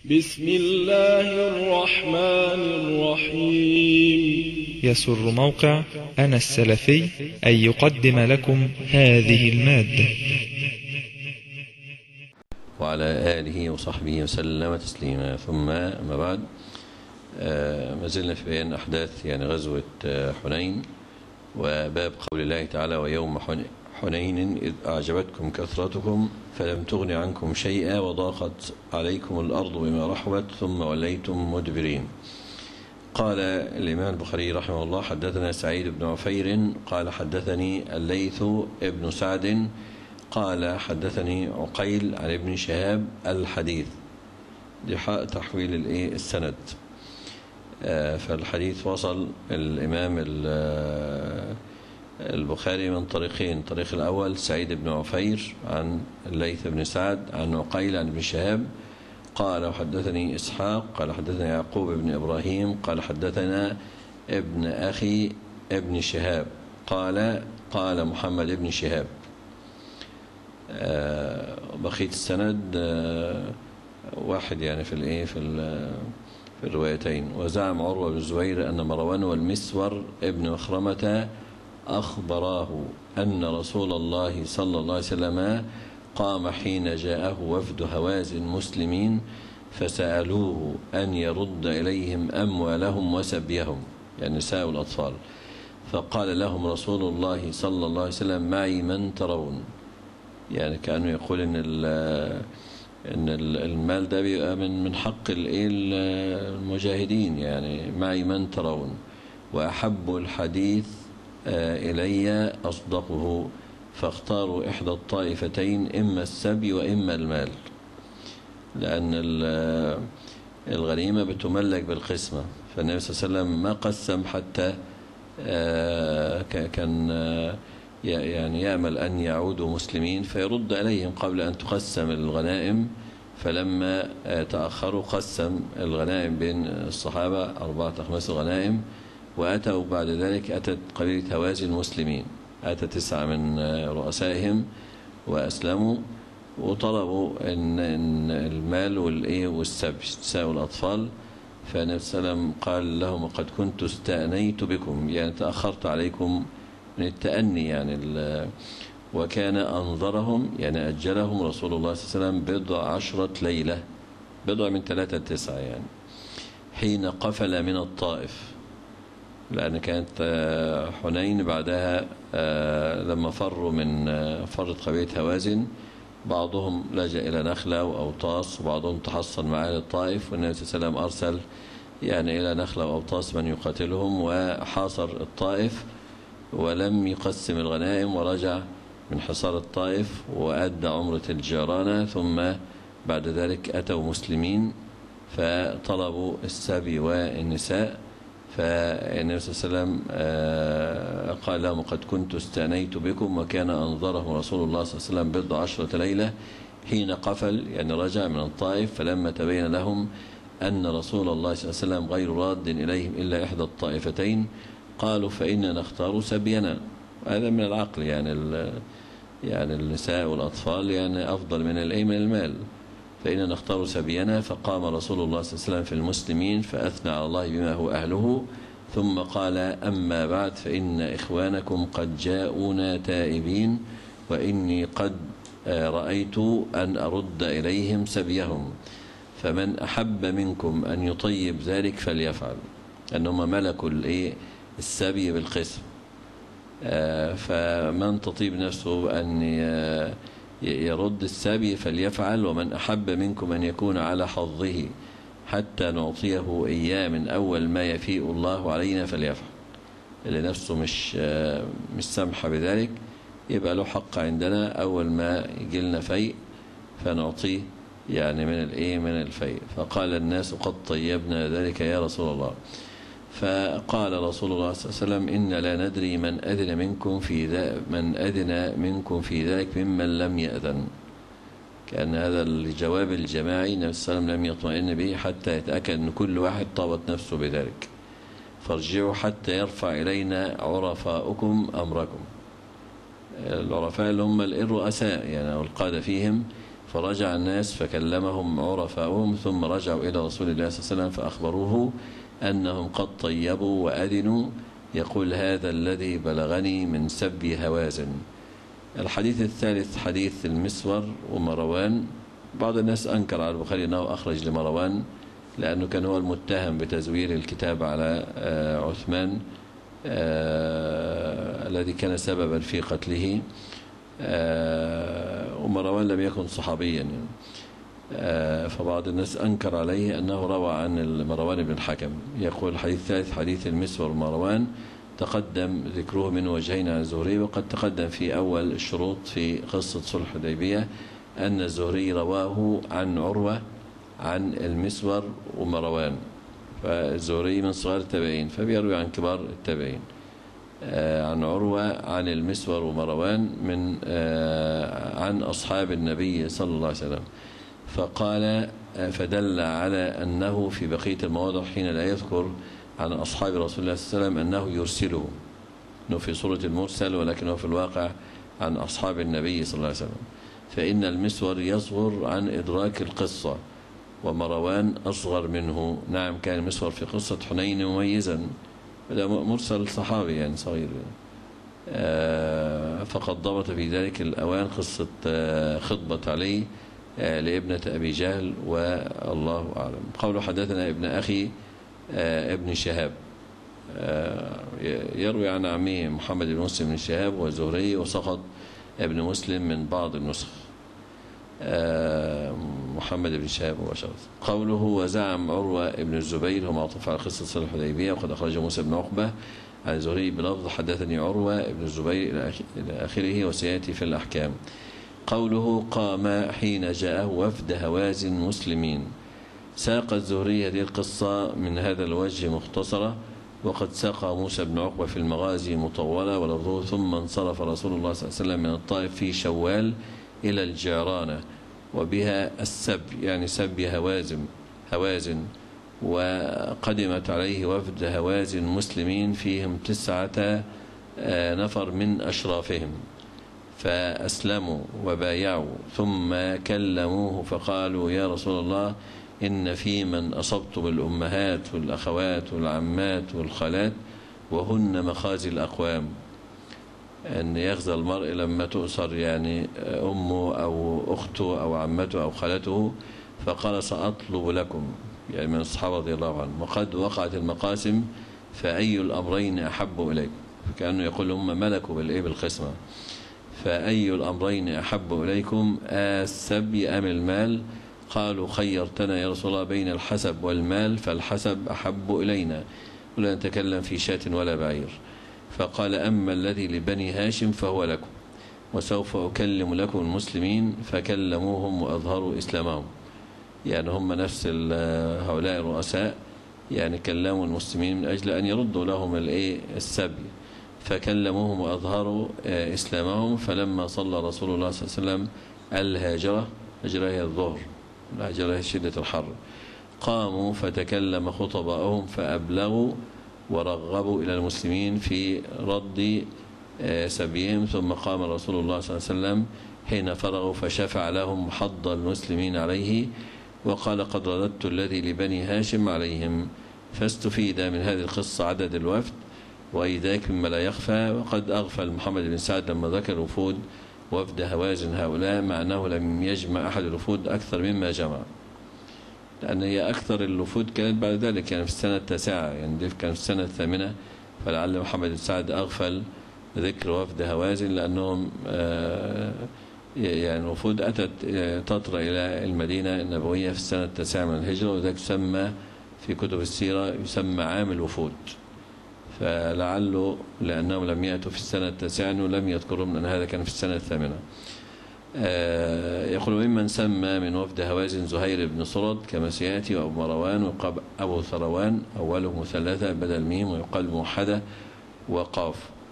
بسم الله الرحمن الرحيم. يسر موقع أنا السلفي أن يقدم لكم هذه المادة. وعلى آله وصحبه وسلم تسليما. ثم ما بعد، ما زلنا في بيان أحداث غزوة حنين، وباب قول الله تعالى: ويوم حنين إذ أعجبتكم كثرتكم فلم تغن عنكم شيئا وضاقت عليكم الأرض بما رحبت ثم وليتم مدبرين. قال الإمام البخاري رحمه الله: حدثنا سعيد بن عفير قال حدثني الليث ابن سعد قال حدثني عقيل عن ابن شهاب الحديث. دي تحويل السند. فالحديث وصل الإمام البخاري من طريقين: الطريق الأول سعيد بن عفير عن الليث بن سعد عن عقيل عن ابن شهاب قال وحدثني إسحاق قال حدثنا يعقوب بن إبراهيم قال حدثنا ابن أخي ابن شهاب قال محمد بن شهاب. بقية السند واحد في الروايتين. وزعم عروة بن الزبير أن مروان والمسور ابن مخرمة أخبراه أن رسول الله صلى الله عليه وسلم قام حين جاءه وفد هوازن مسلمين فسألوه أن يرد إليهم أموالهم وسبيهم، النساء والأطفال، فقال لهم رسول الله صلى الله عليه وسلم: معي من ترون. كأنه يقول إن المال ده بيبقى من حق المجاهدين، معي من ترون، وأحب الحديث إلي أصدقه، فاختاروا إحدى الطائفتين إما السبي وإما المال، لأن الغنيمة بتملك بالقسمة. فالنبي صلى الله عليه وسلم ما قسم حتى كان يأمل أن يعودوا مسلمين فيرد إليهم قبل أن تقسم الغنائم. فلما تأخروا قسم الغنائم بين الصحابة 4/5 الغنائم، وأتوا بعد ذلك أتت قبيلة هوازن المسلمين، أتى 9 من رؤسائهم وأسلموا، وطلبوا أن المال والسبي النساء والأطفال. فالنبي صلى الله عليه وسلم قال لهم: قد كنت استأنيت بكم، تأخرت عليكم من التأني، وكان أنظرهم أجلهم رسول الله صلى الله عليه وسلم 10 ليلة، بضع من 3 ل9 حين قفل من الطائف، لأن كانت حنين بعدها لما فروا من فرت قبيلة هوازن، بعضهم لجأ إلى نخلة وأوطاس، وبعضهم تحصن مع أهل الطائف، والنبي صلى الله عليه وسلم أرسل إلى نخلة وأوطاس من يقاتلهم، وحاصر الطائف ولم يقسم الغنائم، ورجع من حصار الطائف وأدى عمرة الجيرانة. ثم بعد ذلك أتوا مسلمين فطلبوا السبي والنساء، فالنبي صلى الله عليه وسلم قال لهم: قد كنت استأنيت بكم، وكان أنظرهم رسول الله صلى الله عليه وسلم 10 ليلة حين قفل، رجع من الطائف. فلما تبين لهم أن رسول الله صلى الله عليه وسلم غير راد إليهم إلا إحدى الطائفتين قالوا: فإننا نختار سبينا. هذا من العقل، النساء والأطفال أفضل من المال، فإننا نختار سبينا. فقام رسول الله صلى الله عليه وسلم في المسلمين فأثنى على الله بما هو أهله، ثم قال: أما بعد، فإن إخوانكم قد جاءونا تائبين، وإني قد رأيت أن أرد إليهم سبيهم، فمن أحب منكم أن يطيب ذلك فليفعل. أنهم ملكوا السبي بالقسم، فمن تطيب نفسه أن يرد السبي فليفعل، ومن أحب منكم أن يكون على حظه حتى نعطيه إياه من أول ما يفيء الله علينا فليفعل. اللي نفسه مش سامحة بذلك يبقى له حق عندنا، أول ما يجي لنا فيء فنعطيه من الفيء. فقال الناس: قد طيبنا ذلك يا رسول الله. فقال رسول الله صلى الله عليه وسلم: إن لا ندري من أذن منكم في ذلك ممن لم يأذن. كأن هذا الجواب الجماعي النبي صلى الله عليه وسلم لم يطمئن به حتى يتأكد أن كل واحد طابت نفسه بذلك. فارجعوا حتى يرفع إلينا عرفاؤكم أمركم. العرفاء اللي هم الرؤساء والقادة فيهم فرجع الناس فكلمهم عرفاؤهم ثم رجعوا إلى رسول الله صلى الله عليه وسلم فأخبروه أنهم قد طيبوا وأذنوا، يقول هذا الذي بلغني من سب هوازن. الحديث الثالث حديث المسور ومروان. بعض الناس أنكر على البخاري أنه أخرج لمروان لأنه كان هو المتهم بتزوير الكتاب على عثمان الذي كان سببا في قتله، ومروان لم يكن صحابيا فبعض الناس أنكر عليه أنه روى عن مروان بن الحكم. يقول الحديث الثالث حديث المسور مروان تقدم ذكره من وجهين عن الزهري، وقد تقدم في أول الشروط في قصة صلح الحديبية أن الزهري رواه عن عروة عن المسور ومروان، فالزهري من صغار التابعين فبيروي عن كبار التابعين. عن عروة عن المسور ومروان من عن أصحاب النبي صلى الله عليه وسلم، فقال فدل على أنه في بقية المواضع حين لا يذكر عن أصحاب رسول الله صلى الله عليه وسلم أنه يرسله، أنه في صورة المرسل ولكنه في الواقع عن أصحاب النبي صلى الله عليه وسلم. فإن المسور يصغر عن إدراك القصة ومروان أصغر منه. نعم كان المسور في قصة حنين مميزا، هذا مرسل صحابي يعني صغير، فقد ضبط في ذلك الأوان قصة خطبة علي لابنة أبي جهل والله أعلم. قوله حدثنا ابن أخي ابن شهاب يروي عن عمه محمد بن مسلم بن شهاب وزهري، وسقط ابن مسلم من بعض النسخ محمد بن شهاب وشخص. قوله وزعم عروة ابن الزبير هو معطوف على قصة صلح الحديبية، وقد أخرجه موسى بن عقبة عن زهري بلفظ حدثني عروة ابن الزبير إلى آخره وسيأتي في الأحكام. قوله قام حين جاءه وفد هوازن مسلمين. ساق الزهري هذه القصة من هذا الوجه مختصرة، وقد ساق موسى بن عقبة في المغازي مطولة ولفظه ثم انصرف رسول الله صلى الله عليه وسلم من الطائف في شوال إلى الجعرانة وبها السب يعني سب هوازن، وقدمت عليه وفد هوازن مسلمين فيهم 9 نفر من أشرافهم، فأسلموا وبايعوا ثم كلموه فقالوا يا رسول الله إن في من أصبتم الأمهات والأخوات والعمات والخالات وهن مخازي الأقوام، أن يخزى المرء لما تؤسر يعني أمه أو أخته أو عمته أو خالته، فقال سأطلب لكم يعني من الصحابة رضي الله عنهم وقد وقعت المقاسم فأي الأمرين أحب إليكم، فكأنه يقول هم ملكوا بالقسمة، فأي الأمرين أحب إليكم السبي أم المال؟ قالوا خيرتنا يا رسول الله بين الحسب والمال فالحسب أحب إلينا ولا نتكلم في شاة ولا بعير. فقال أما الذي لبني هاشم فهو لكم وسوف أكلم لكم المسلمين، فكلموهم وأظهروا إسلامهم، يعني هم نفس هؤلاء الرؤساء يعني كلموا المسلمين من أجل أن يردوا لهم السبي، فكلموهم وأظهروا إسلامهم. فلما صلى رسول الله صلى الله عليه وسلم الهاجرة، هجرة هي الظهر، الهاجرة هي شدة الحر، قاموا فتكلم خطبائهم فأبلغوا ورغبوا إلى المسلمين في رد سبيهم، ثم قام رسول الله صلى الله عليه وسلم حين فرغوا فشفع لهم حض المسلمين عليه وقال قد رددت الذي لبني هاشم عليهم. فاستفيد من هذه القصة عدد الوفد وأي ذاك مما لا يخفى، وقد أغفل محمد بن سعد لما ذكر وفد هوازن هؤلاء مع أنه لم يجمع أحد الوفود أكثر مما جمع، لأن هي أكثر الوفود كانت بعد ذلك يعني في السنة 9، يعني دي كان في السنة 8، فلعل محمد بن سعد أغفل ذكر وفد هوازن لأنهم يعني الوفود أتت تطرى إلى المدينة النبوية في السنة 9 من الهجرة، وذلك يسمى في كتب السيرة يسمى عام الوفود، فلعله لأنهم لم يأتوا في السنة 9 ولم يذكرهم لأن هذا كان في السنة 8. يقول ممن سمى من وفد هوازن زهير بن صرد كما سيأتي وأبو مروان وقب أبو ثروان أوله مثلثة بدل ميم ويقال موحدة وقاف،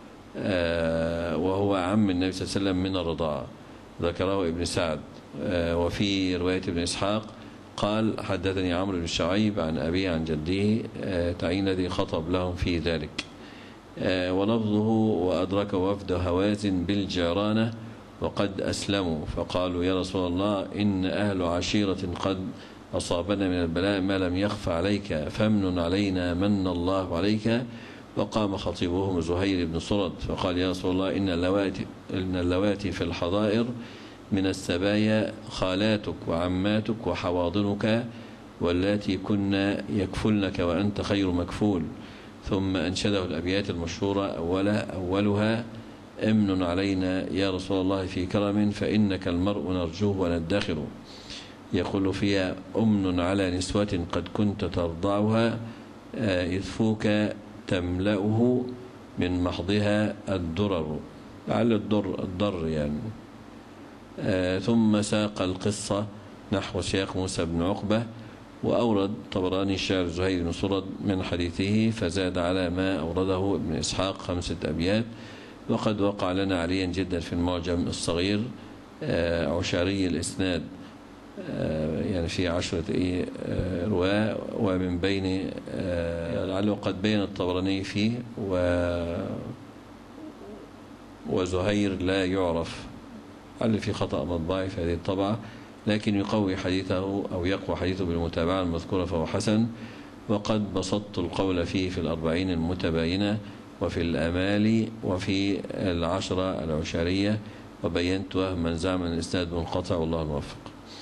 وهو عم النبي صلى الله عليه وسلم من الرضاعة، ذكره ابن سعد. وفي رواية ابن إسحاق قال حدثني عمرو بن شعيب عن أبيه عن جده تعيين الذي خطب لهم في ذلك. ولفظه وأدرك وفد هوازن بالجعرانة وقد أسلموا، فقالوا يا رسول الله إن أهل عشيرة قد أصابنا من البلاء ما لم يخف عليك فامنن علينا من الله عليك. وقام خطيبهم زهير بن صرد فقال يا رسول الله إن اللواتي في الحضائر من السبايا خالاتك وعماتك وحواضنك واللاتي كنا يكفلنك وأنت خير مكفول. ثم أنشده الأبيات المشهورة أولها امن علينا يا رسول الله في كرم فإنك المرء نرجوه وندخر. يقول فيها أمن على نسوة قد كنت ترضعها يثفوك تملأه من محضها الدرر، لعل الضر يعني. ثم ساق القصة نحو سياق موسى بن عقبة، وأورد طبراني شعر زهير بن صرد من حديثه فزاد على ما أورده ابن إسحاق 5 أبيات. وقد وقع لنا عليا جدا في المعجم الصغير عشاري الإسناد، يعني في 10 رواة، ومن بين لعله قد بين الطبراني فيه وزهير لا يعرف، هل في خطأ مطبعي في هذه الطبعة، لكن يقوي حديثه أو يقوى حديثه بالمتابعة المذكورة فهو حسن. وقد بسطت القول فيه في 40 المتباينة وفي الأمالي وفي 10 العشارية، وبينت وهم من زعم أن الإسناد منقطع والله الموفق.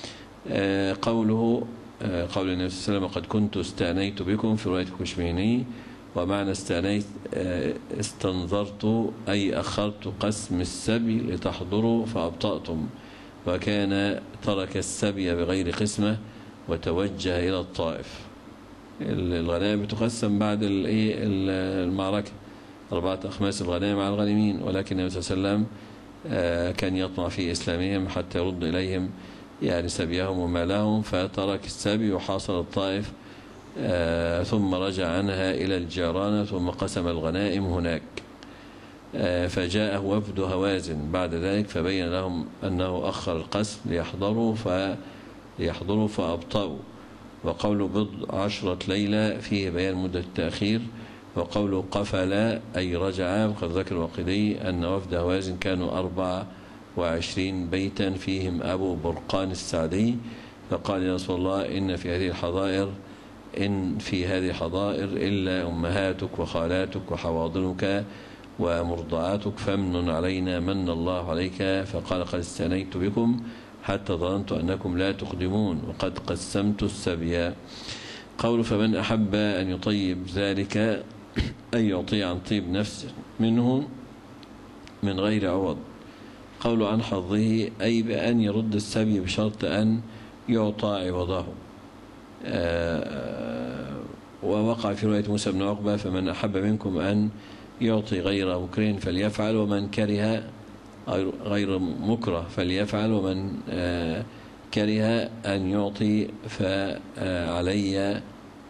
قول النبي صلى الله عليه وسلم قد كنت استأنيت بكم في رواية الكشميهني، ومعنى استأنيت استنظرت أي أخرت قسم السبي لتحضروا فأبطأتم، وكان ترك السبي بغير قسمة وتوجه إلى الطائف. الغنائم بتقسم بعد المعركة 4 أخماس الغنائم مع الغانمين، ولكن النبي صلى الله عليه وسلم كان يطمع في إسلامهم حتى يرد إليهم يعني سبيهم ومالهم، فترك السبي وحاصل الطائف، ثم رجع عنها إلى الجيران ثم قسم الغنائم هناك. فجاءه وفد هوازن بعد ذلك فبين لهم أنه أخر القسم ليحضروا فأبطأوا. وقوله بضع 10 ليلة فيه بيان مدة التأخير. وقوله قفل أي رجع، وقد ذكر الواقدي أن وفد هوازن كانوا 24 بيتا فيهم أبو برقان السعدي، فقال يا رسول الله إن في هذه الحضائر إلا أمهاتك وخالاتك وحواضنك ومرضعاتك فامن علينا من الله عليك. فقال قد استأنيت بكم حتى ظننت أنكم لا تقدمون وقد قسمت السبيا. قول فمن أحب أن يطيب ذلك أن يعطي عن طيب نفسه منه من غير عوض. قول عن حظه أي بأن يرد السبي بشرط أن يعطى عوضه. ووقع في رواية موسى بن عقبة فمن أحب منكم أن يعطي غير مكره فليفعل، ومن كره غير مكره فليفعل، ومن كره أن يعطي فعلي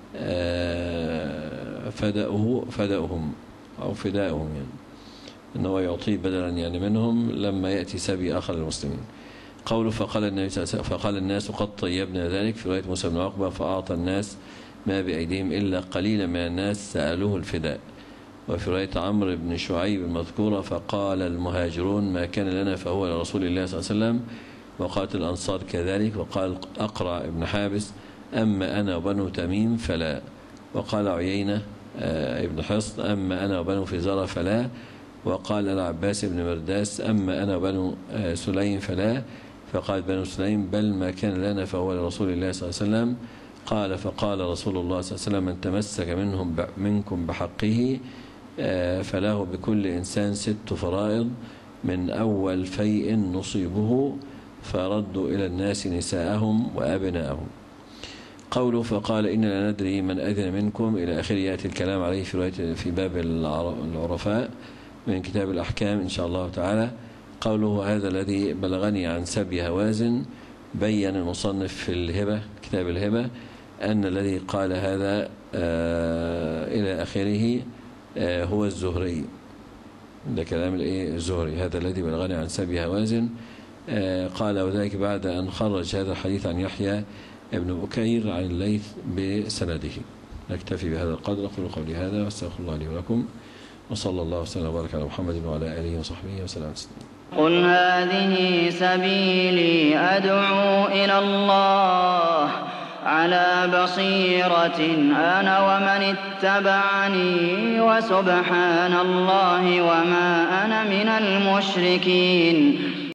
فدأهم أو فداءهم، يعني أنه يعطي بدلا يعني منهم لما يأتي سبي آخر للمسلمين. قوله فقال الناس قد طيبنا ذلك في رواية موسى بن عقبة فأعطى الناس ما بأيديهم إلا قليلا من الناس سألوه الفداء. وفي رواية عمرو بن شعيب المذكورة فقال المهاجرون ما كان لنا فهو لرسول الله صلى الله عليه وسلم، وقالت الأنصار كذلك، وقال أقرع بن حابس أما أنا وبنو تميم فلا، وقال عيينة ابن حصن أما أنا وبنو فزارة فلا، وقال العباس بن مرداس أما أنا وبنو سليم فلا، فقال بنو سليم بل ما كان لنا فهو لرسول الله صلى الله عليه وسلم. قال فقال رسول الله صلى الله عليه وسلم من تمسك منكم بحقه فله بكل إنسان 6 فرائض من أول فيء نصيبه فردوا إلى الناس نساءهم وأبناءهم. قوله فقال إن لا ندري من أذن منكم إلى آخر يأتي الكلام عليه في باب العرفاء من كتاب الأحكام إن شاء الله تعالى. قوله هذا الذي بلغني عن سبي هوازن، بين المصنف في الهبة كتاب الهبة أن الذي قال هذا إلى آخره هو الزهري، ده كلام الزهري، هذا الذي بلغني عن سبي هوازن. قال وذلك بعد أن خرج هذا الحديث عن يحيى ابن بكير عن الليث بسنده. نكتفي بهذا القدر. أقول قولي هذا واستغفر الله لي ولكم، وصلى الله وسلم وبارك على محمد وعلى آله وصحبه وسلم. قل هذه سبيلي أدعو إلى الله على بصيرة أنا ومن اتبعني وسبحان الله وما أنا من المشركين.